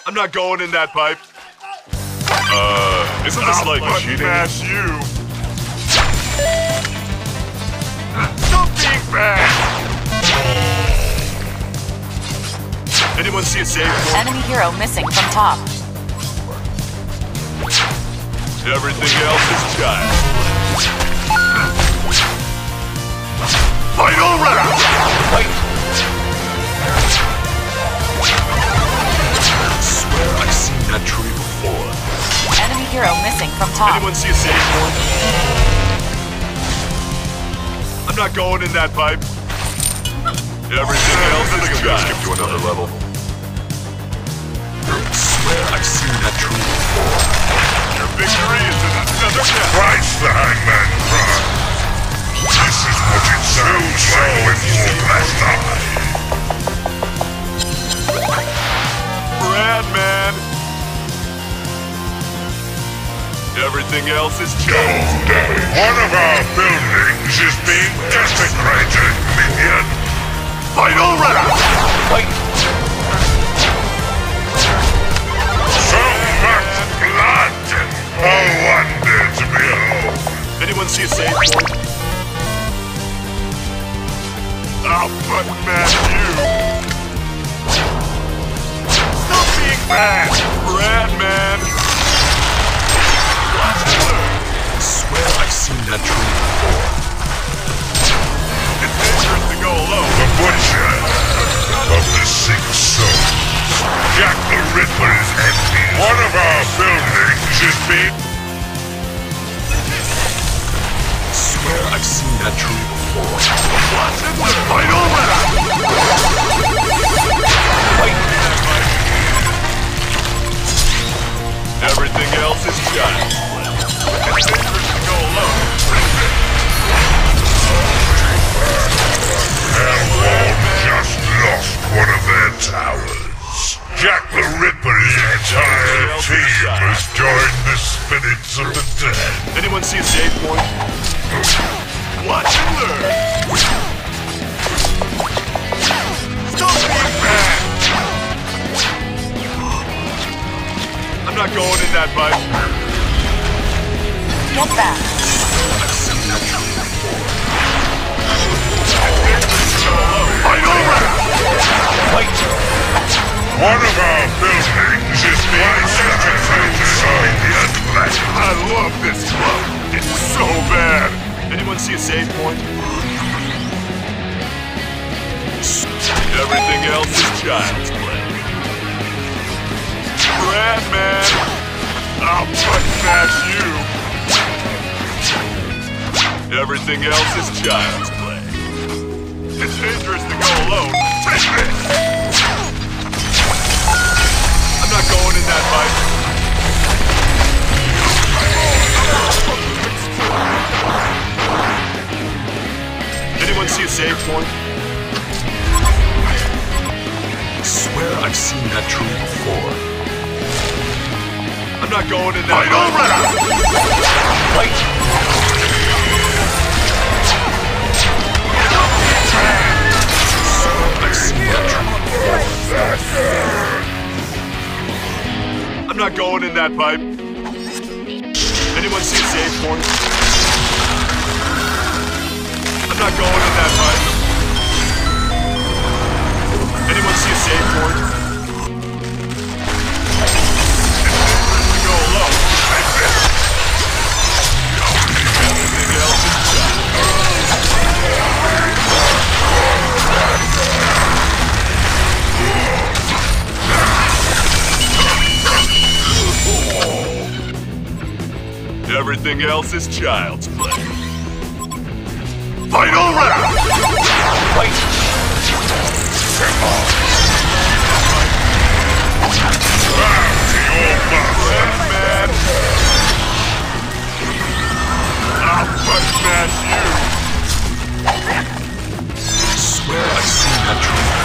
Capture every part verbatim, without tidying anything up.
I'm not going in that pipe. Uh, isn't this like cheating? Smash you. Stop being bad. Anyone see a save point? Enemy hero missing from top. Everything else is child. Final round! Fight! I swear I've seen that tree before. Enemy hero missing from top. Anyone see a save point? I'm not going in that pipe. Everything else is child. Skip to another level. I swear I've seen that tree before. Your victory is in another death. Christ the hangman cries. This is what it sounds like when you last die. Brad, man. Everything else is changed. One of our buildings is being desecrated, minion. Final round. Fight. So much blood. A wonder to behold. Anyone see a save point? I'll button mash you. Stop being bad, Brad, man. I swear I've seen that tree before. It's dangerous to go alone. The butcher of the six souls. Jack the Ripper's enemy. One of our buildings is being... I swear I've seen that tree before. Watch it, the final round! Fight! Everything else is giant. It's dangerous to go alone. Hellwall just lost one of their towers. Jack the Ripper's entire team has joined the spirits of the dead. Anyone see a save point? Watch and learn! Stop being bad! I'm not going in that pipe. Get back. I've seen that tree before. Final round! Fight! One of our buildings is being desecrated. I love this club. It's so bad. Anyone see a save point? Everything else is child's play. Brad, man. I'll button mash you. Everything else is child's play. It's dangerous to go alone. Take this. I'm not going in that fight. Anyone see a save point? I swear I've seen that tree before. I'm not going in that fight. Fight! I've seen that tree before. I'm not going in that pipe. Anyone see a save point? I'm not going in that pipe. Anyone see a save point? It's dangerous to go alone. Everything else is done. Everything else is child's play. Final round! Fight! Man. I'll button mash you! I swear I've seen that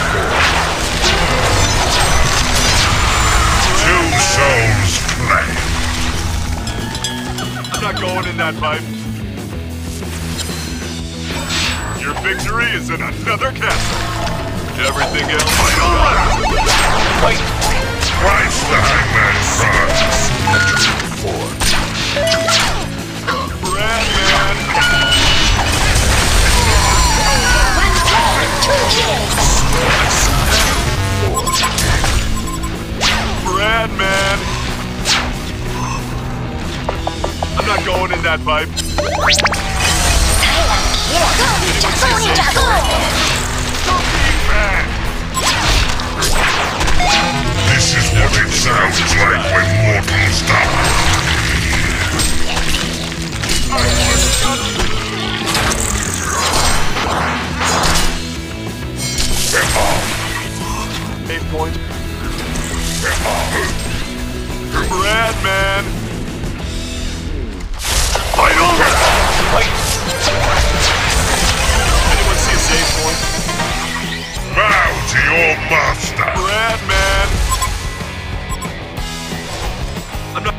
tree before. Two souls claimed. I'm not going in that pipe. Your victory is in another castle. Everything else. Final round! Fight! Christ, the hangman's run. Brad, man. One kill, two kills. Brad, man. I'm not going in that pipe. Silent kill. Go, ninja, go, ninja, This is what it sounds like when mortals die. Eight point. Brad, man. Final round. Fight. Anyone see a save point? Bow to your master. Brad, man. I'm not.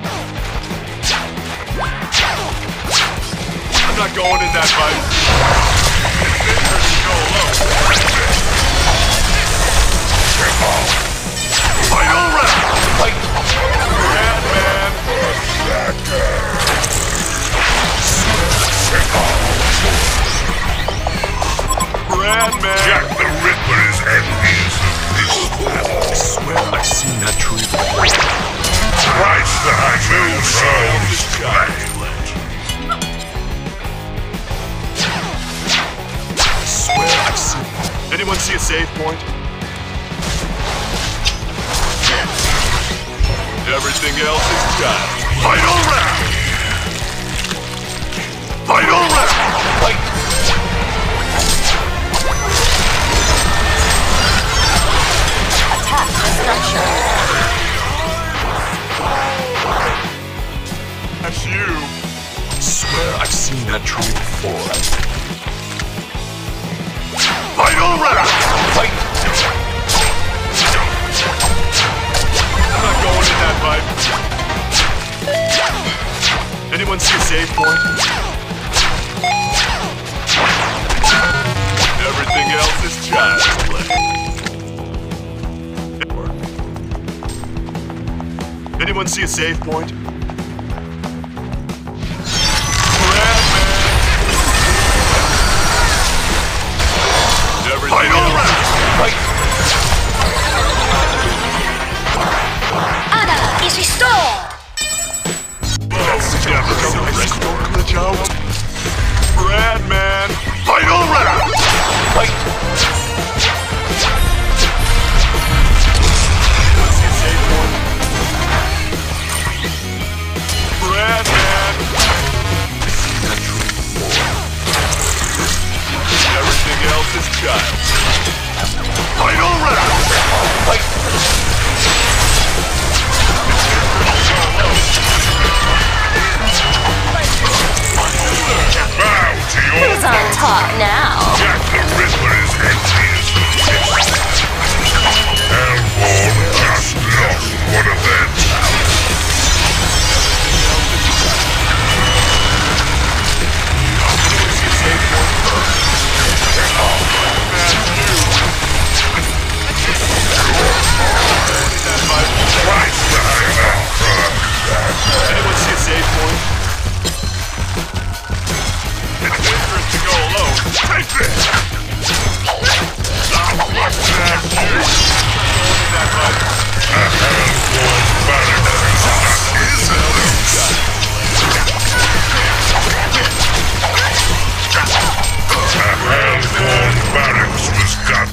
I'm not going in that fight. Final round. Fight. Brad, man. Brad, man. Jack the Ripper is envious of this battle. I swear I've seen that tree before. Christ, the hangman's run is flat. I swear I've seen. Anyone see a save point? Everything else is done. Final round! Final round! Fight! Attack the structure. That's you. I swear I've seen that tree before. Final round! Fight! I'm not going in that pipe. Anyone see a save point? Everything else is child's play. Anyone see a save point? Brad, man. Everything Final round! Fight! Honor is restored. That's never gonna restore glitch out. Brad, man. Final round! Fight! Let's see a save point. Brad, man. Everything else is child. Final round! Fight! Bow to your Who's on top now? Jack the Ripper is envious of this. Hellborn just lost one of their towers. Christ, the hangman's run. Anyone see a save point? It's dangerous to go alone. Take this! Now what's that you? That right. A hellborn barracks is A hellborn barracks was cut.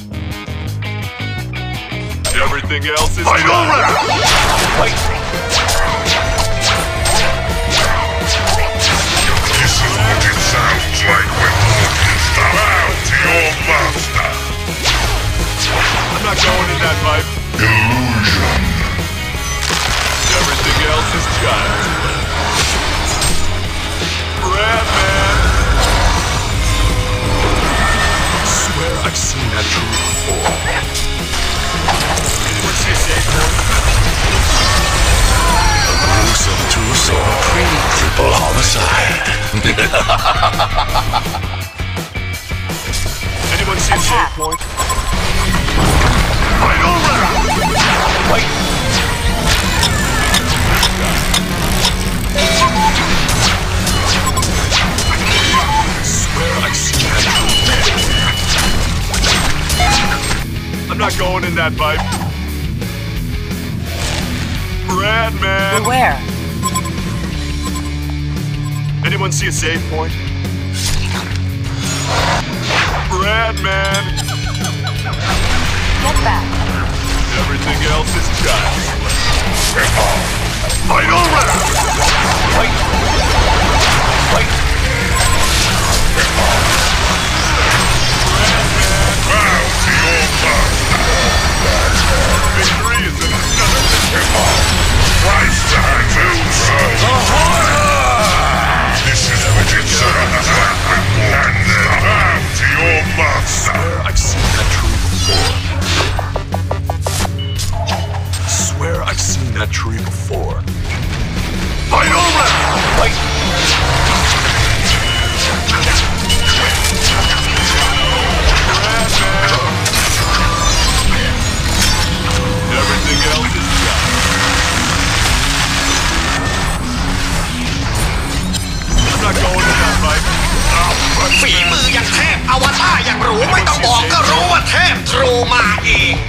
Everything else is final round! Fight! This is what it sounds like when mortals bow to your master. I'm not going in that pipe. Illusion. Everything else is child's play. Brad, man. I swear I've seen that tree before. Anyone see a save point? Gruesome twosome, pretty triple homicide. Anyone see a save point? Final round! Fight! I'm not going in that pipe. Red man. Beware. Anyone see a save point? Red man. Get back. Everything else is child's play. Final round. Fight. Fight. Victory is in another Price tag moves. This is Vegeta. And then bow to your master. I've seen that tree before. Swear I've seen that tree before. Final round! Fight! Everything else is done. I'm not going in that fight. ฝีมือยังเทพอวตารยังรู้ไม่ต้องบอกก็รู้ว่าเทพทรูมาเอง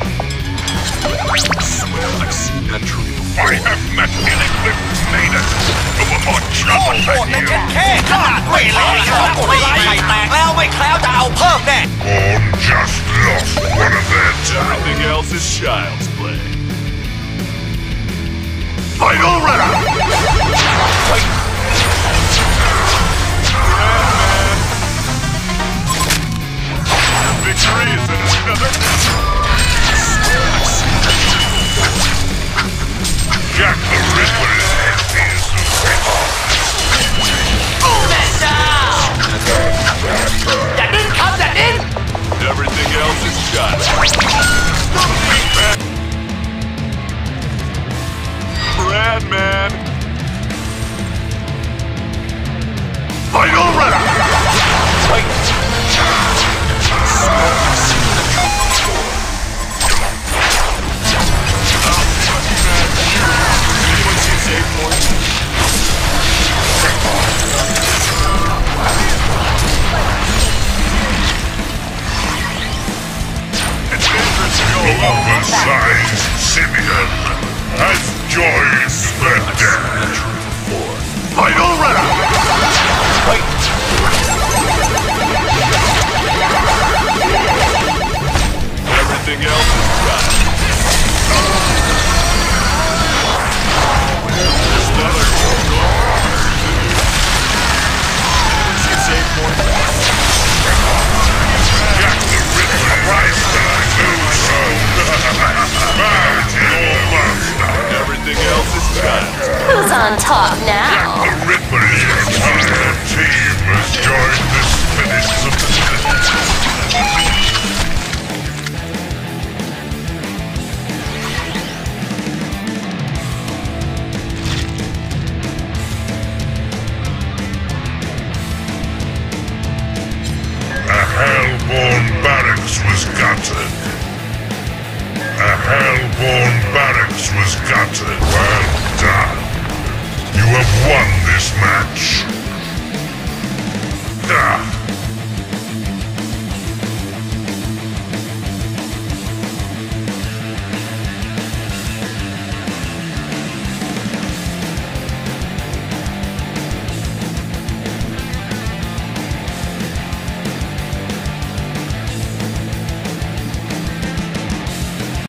Swear I've seen that tree before. I have met an eclipse maiden of a more โอ้โห troubled ใน than แค่ you. แค่ขนาดไม่เลยต้องตีไข่แตกแล้วไม่แคล้วจะเอาเพิ่มแน่ Born just lost one of their towers. Everything else is child's play. Final round! Fight! Victory is in another. Jack the Ripper is envious of Everything else is shot. Red man. Final round. Fight. Anyone see a save point? It's dangerous to go the alone. oversized Simeon has joined the dead. Final round! Fight! Everything else is done. There's another. Anyone see a save point? Jack the Ripper price tag moves. Bow to your master. Everything else is done. Who's on top Jack now? the Ripper's entire team has joined the spirits of the A hellborn barracks was gutted. A hellborn barracks was gutted. Well done. You have won this match. Ah.